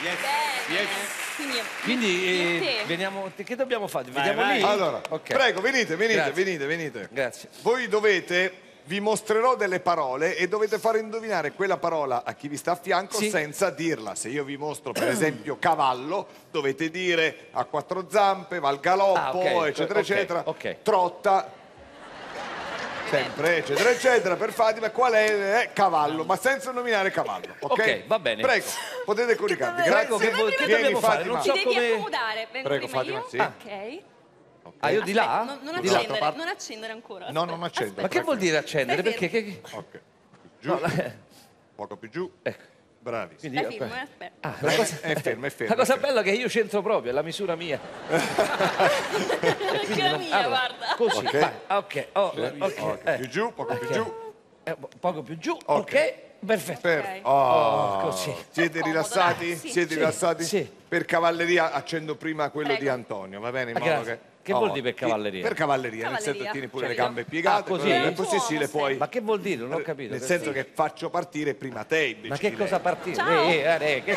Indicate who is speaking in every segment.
Speaker 1: Yes.
Speaker 2: Quindi veniamo, che dobbiamo fare? Vediamo lì?
Speaker 3: Allora,
Speaker 2: Okay.
Speaker 3: prego, venite.
Speaker 2: Grazie.
Speaker 3: Voi vi mostrerò delle parole e dovete fare indovinare quella parola a chi vi sta a fianco senza dirla. Se io vi mostro per esempio cavallo, dovete dire ha quattro zampe, va al galoppo, eccetera, eccetera. Trotta, sempre, eccetera, eccetera. Per Fatima, qual è? Cavallo, ma senza nominare cavallo. Ok,
Speaker 2: va bene.
Speaker 3: Prego, potete coricarvi.
Speaker 2: Prego,
Speaker 3: Grazie.
Speaker 2: che dobbiamo fare? Non so
Speaker 4: Ti devi
Speaker 2: come...
Speaker 4: accomodare. Vengo
Speaker 3: Prego,
Speaker 4: prima
Speaker 3: Fatima,
Speaker 4: io.
Speaker 3: sì.
Speaker 4: Ok.
Speaker 2: Ah, io di là?
Speaker 4: Non
Speaker 2: Di là.
Speaker 4: accendere, non accendere ancora.
Speaker 3: No, non accendo.
Speaker 2: Ma che vuol dire accendere?
Speaker 4: Stai
Speaker 2: Perché? Che...
Speaker 3: Ok, giù, poco più giù.
Speaker 2: Ecco.
Speaker 3: Bravi.
Speaker 2: Quindi
Speaker 4: Stai fermo, aspetta.
Speaker 2: Ah, la cosa...
Speaker 3: È fermo.
Speaker 2: La cosa bella è che io c'entro proprio, è la misura mia.
Speaker 4: Anche la mia, guarda.
Speaker 2: Così,
Speaker 3: Ok.
Speaker 2: vai. Ok,
Speaker 3: Ok, più giù, poco più giù.
Speaker 2: poco più giù, ok, perfetto. Così.
Speaker 3: Siete rilassati?
Speaker 4: Sì.
Speaker 3: Siete rilassati?
Speaker 2: Sì.
Speaker 3: Per cavalleria accendo prima quello
Speaker 4: Prego.
Speaker 3: di Antonio, va bene? In
Speaker 2: Grazie.
Speaker 3: modo
Speaker 2: Che vuol dire per cavalleria?
Speaker 3: Per cavalleria, nel senso
Speaker 4: Cavalleria,
Speaker 3: che tieni pure le
Speaker 4: certo.
Speaker 3: gambe piegate,
Speaker 2: Ah, così?
Speaker 3: però così sì le puoi.
Speaker 2: Ma che vuol dire? Non ho capito.
Speaker 3: Nel senso che faccio partire prima te invece.
Speaker 2: Ma che
Speaker 3: di
Speaker 2: cosa
Speaker 3: lei.
Speaker 2: partire?
Speaker 4: Ciao.
Speaker 2: Che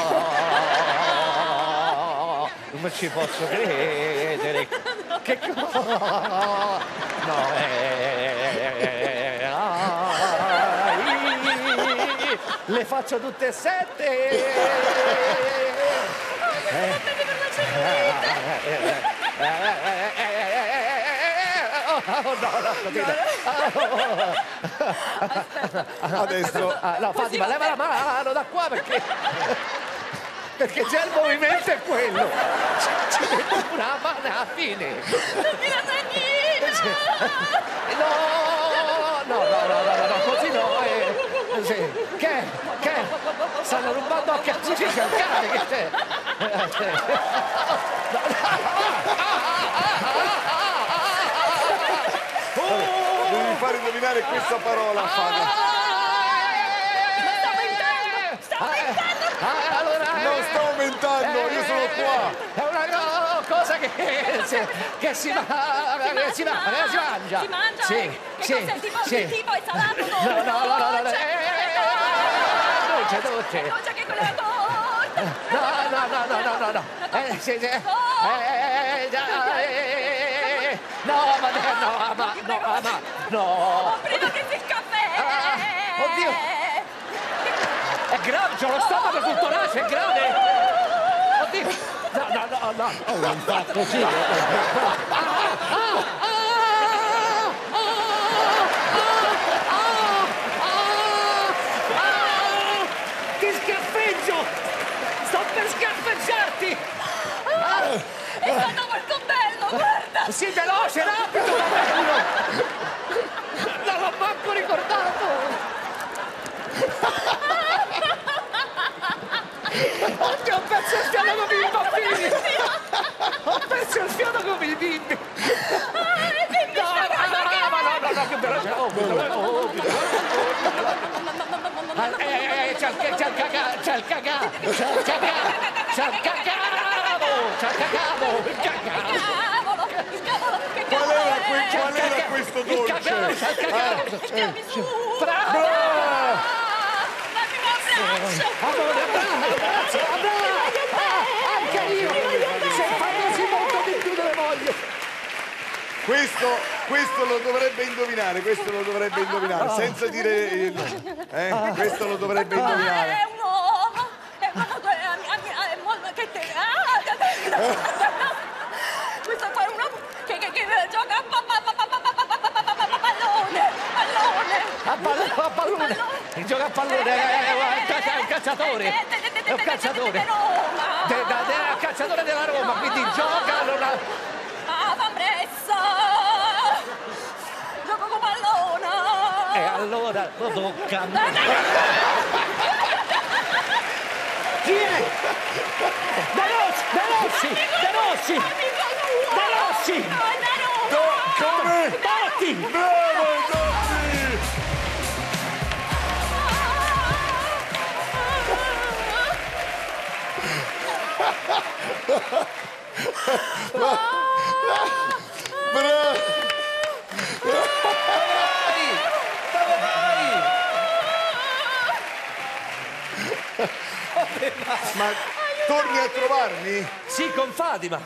Speaker 2: non ci posso credere. Che cosa? No, le faccio tutte e sette.
Speaker 3: Adesso
Speaker 2: No, Fatima, leva la mano da qua perché già il movimento è quello. Ci metto una mano alla fine. No, così no. Che? Stanno rubando a cazzo c'è il cane che c'è.
Speaker 3: devi fare indovinare questa parola a Fabio. Non sto aumentando, io sono qua.
Speaker 2: È una cosa che si mangia.
Speaker 4: Si mangia?
Speaker 2: Sì,
Speaker 4: Che cos'è? Tipo è salato?
Speaker 2: Dolce.
Speaker 4: Dolce che quella è la torta.
Speaker 2: No. No.
Speaker 4: Prima che si il caffè.
Speaker 2: Oddio. È grave, c'ho lo stomaco tutto naso, è grave. Oddio. No. Non fa così. Ti scaffeggio! Sto per scaffeggiarti!
Speaker 4: È stato molto bello, guarda.
Speaker 2: Sii veloce, rapido, bello! Non l'ho manco ricordato! Oddio, ho perso il fiato come i bambini! Ho perso il fiato come i bimbi! No, che veloce! C'è il cagà!
Speaker 3: Qual era questo dolce?
Speaker 4: Stiamo su.
Speaker 2: Bravo!
Speaker 4: Dammi un abbraccio.
Speaker 2: Anche io! Se fai molto di più delle voglio!
Speaker 3: Questo lo dovrebbe indovinare, senza dire il nome. Questo lo dovrebbe indovinare.
Speaker 4: È un uomo. È un uomo che questo qua è un uomo che gioca a pallone.
Speaker 2: Gioca a pallone, è un calciatore. È un calciatore. È un calciatore della Roma, quindi gioca allora.
Speaker 4: Fambressa. Gioco con pallone.
Speaker 2: E allora lo tocca a me. Chi è? De Rossi!
Speaker 3: Come?
Speaker 2: Totti!
Speaker 3: Bravo, Totti! Bravo! Torni a trovarmi?
Speaker 2: Sì, con Fatima.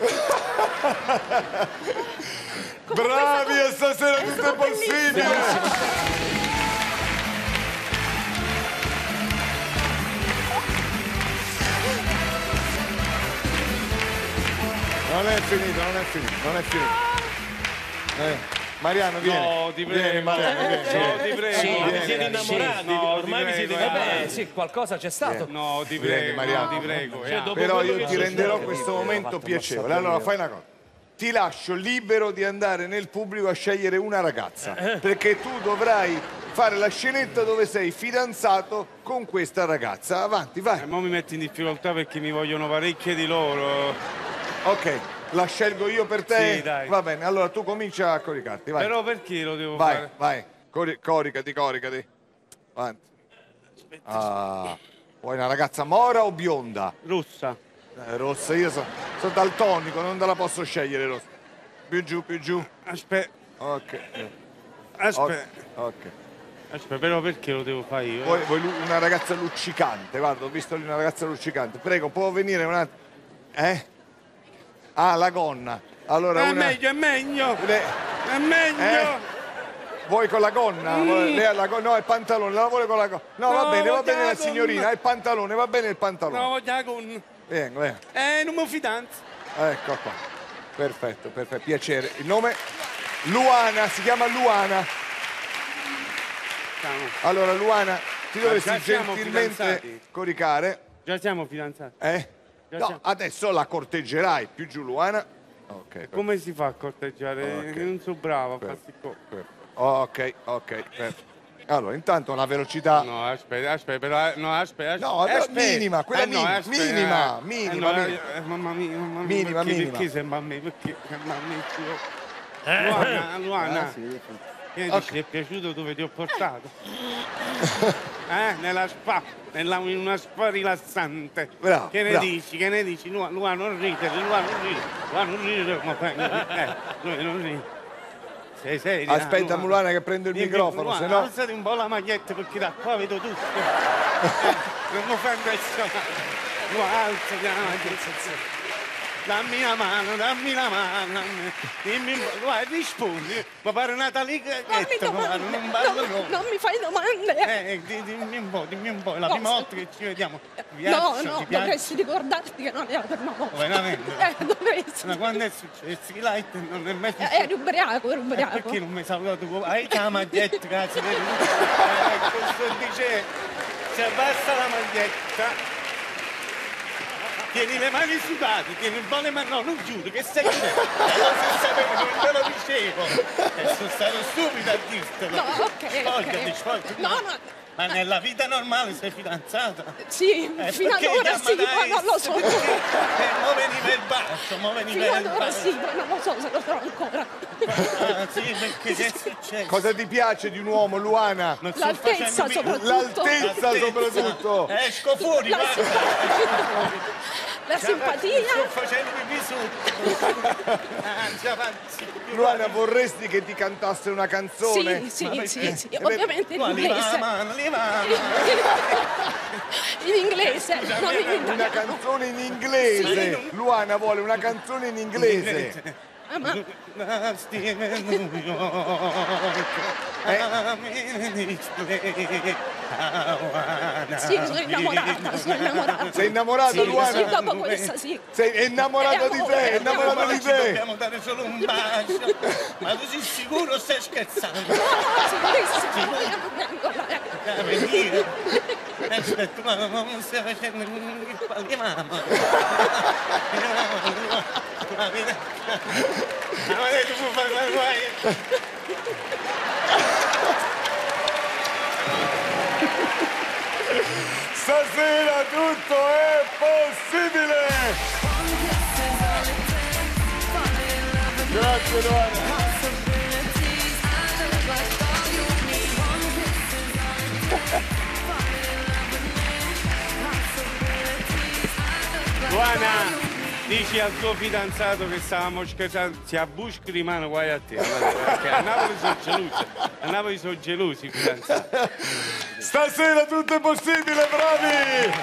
Speaker 3: Bravi, e stasera tutto è possibile! Non è finito, non è finito, non è finito. Mariano, vieni.
Speaker 1: No, ti prego.
Speaker 3: Vieni, Mariano, vieni.
Speaker 1: No, ti prego.
Speaker 2: Sì,
Speaker 1: vi
Speaker 2: vieni,
Speaker 1: siete innamorati?
Speaker 3: sì.
Speaker 1: No, ormai vi siete innamorati.
Speaker 2: Sì, qualcosa c'è stato.
Speaker 1: No, ti
Speaker 3: Vieni,
Speaker 1: prego,
Speaker 3: Mariano.
Speaker 1: no, ti prego.
Speaker 2: Cioè, dopo
Speaker 3: Però
Speaker 2: quello
Speaker 3: io
Speaker 2: che
Speaker 3: ti
Speaker 2: è
Speaker 3: renderò
Speaker 2: successo-
Speaker 3: questo momento piacevole. Allora fai una cosa. Ti lascio libero di andare nel pubblico a scegliere una ragazza. Perché tu dovrai fare la scenetta dove sei fidanzato con questa ragazza. Avanti, vai.
Speaker 1: Ma mi metti in difficoltà perché mi vogliono parecchie di loro.
Speaker 3: Ok, la scelgo io per te?
Speaker 1: Sì, dai.
Speaker 3: Va bene, allora tu comincia a coricarti, vai.
Speaker 1: Però perché lo devo
Speaker 3: Vai,
Speaker 1: fare?
Speaker 3: vai. Coricati. Avanti. Ah, vuoi una ragazza mora o bionda?
Speaker 1: Rossa.
Speaker 3: Rossa, io sono daltonico, non te la posso scegliere rossa. Più giù.
Speaker 1: Aspetta,
Speaker 3: Ok.
Speaker 1: aspetta.
Speaker 3: Ok.
Speaker 1: Aspetta, però perché lo devo fare io?
Speaker 3: Vuoi una ragazza luccicante? Guarda, ho visto lì una ragazza luccicante. Prego, può venire un attimo. Ah, la gonna. Allora
Speaker 1: È
Speaker 3: una...
Speaker 1: meglio, è meglio.
Speaker 3: Le-
Speaker 1: È meglio.
Speaker 3: Vuoi con la gonna? Lei ha la gonna? No, è il pantalone, la vuole con la gonna. No, va
Speaker 1: No,
Speaker 3: bene
Speaker 1: voglio
Speaker 3: la
Speaker 1: la
Speaker 3: signorina,
Speaker 1: gonna.
Speaker 3: è il pantalone, va bene il pantalone.
Speaker 1: No, voglio la con.
Speaker 3: Vengo.
Speaker 1: Non mi fidanzo.
Speaker 3: Ecco qua. Perfetto, piacere. Il nome? Luana, si chiama Luana. Allora, Luana, ti dovresti
Speaker 1: già siamo
Speaker 3: gentilmente
Speaker 1: fidanzati?
Speaker 3: coricare.
Speaker 1: Già siamo fidanzati. Già
Speaker 3: No,
Speaker 1: siamo.
Speaker 3: adesso la corteggerai. Più giù, Luana. Ok,
Speaker 1: Come si fa a corteggiare?
Speaker 3: Ok.
Speaker 1: Io non so bravo a farsi
Speaker 3: ok, perfetto. Allora, intanto la velocità.
Speaker 1: No, aspetta, però, no, aspetta.
Speaker 3: No, minima, quella minima.
Speaker 1: Mamma mia,
Speaker 3: Minima.
Speaker 1: Perché sembra a me? Perché sembra a me? Luana, che dici, ti è piaciuto dove ti ho portato? Nella spa, in una spa rilassante.
Speaker 3: Bravo,
Speaker 1: Che ne
Speaker 3: bravo.
Speaker 1: dici? Luana, non ridere, Luana, non ridere, come fai? Non ridere. Sei seria?
Speaker 3: Aspetta, Luana, che prendo il microfono,
Speaker 1: Luana,
Speaker 3: se no.
Speaker 1: alzati un po' la maglietta perché da qua vedo tutto. Non mi fai impressionare. Luana, alzati la maglietta. Dammi la mano. Dimmi un po', Luana, rispondi. Ma pare Natalie Gaghetta,
Speaker 4: Non mi fai domande.
Speaker 1: dimmi un po', è la prima volta che ci vediamo.
Speaker 4: No, dovresti ricordarti che non è la prima volta.
Speaker 1: Veramente?
Speaker 4: Dovresti.
Speaker 1: Ma quando è successo? I light non è mai successo.
Speaker 4: Eri ubriaco.
Speaker 1: Perché non mi hai salutato? Hai la maglietta, cazzo. Questo dice, se abbassa la maglietta, tieni le mani sudate, tieni un po' le mani, no, non giuro, che sei te? Se sapevo, non te lo dicevo. E sono stato stupido a dirtelo.
Speaker 4: No, ok.
Speaker 1: Spogliati.
Speaker 4: No.
Speaker 1: Ma nella vita normale sei fidanzata?
Speaker 4: Sì, fino ad ora sì, ma non lo so.
Speaker 1: Mo veniva il bacio,
Speaker 4: Fino ad ora sì, ma non lo so se lo farò ancora.
Speaker 1: Sì, perché che è successo?
Speaker 3: Cosa ti piace di un uomo, Luana?
Speaker 1: Non sto
Speaker 4: L'altezza
Speaker 1: facendo
Speaker 4: soprattutto.
Speaker 3: L'altezza soprattutto.
Speaker 1: Esco fuori, guarda.
Speaker 4: La simpatia.
Speaker 1: Sto facendo pipì sotto. Già avanti.
Speaker 3: Luana, vorresti che ti cantasse una canzone?
Speaker 4: Sì, ovviamente in
Speaker 1: Leva la
Speaker 4: inglese.
Speaker 1: mano, leva la mano.
Speaker 4: In inglese, non in
Speaker 3: Una
Speaker 4: italiano.
Speaker 3: canzone in inglese. Luana vuole una canzone in inglese.
Speaker 4: Ma
Speaker 1: Steven New York.
Speaker 4: sì, sono innamorata.
Speaker 3: Sei innamorata,
Speaker 4: Sì,
Speaker 3: Luana?
Speaker 4: sì, dopo questa sì.
Speaker 3: Sei innamorata di te, innamorata di
Speaker 1: Ci
Speaker 3: te.
Speaker 1: dobbiamo dare solo un bacio. Ma tu sei sicuro o stai scherzando?
Speaker 4: Sicurissimo.
Speaker 1: Venire. Aspetta, ma non stai facendo il pallimamo. Ma tu puoi fare una guaia.
Speaker 3: Stasera tutto è possibile. Grazie, Luana.
Speaker 1: Luana, dici al tuo fidanzato che stavamo scherzando, si abbuschi di mano guai a te. Perché a Napoli sono gelosi. A Napoli sono gelosi i fidanzati.
Speaker 3: Stasera tutto è possibile, bravi.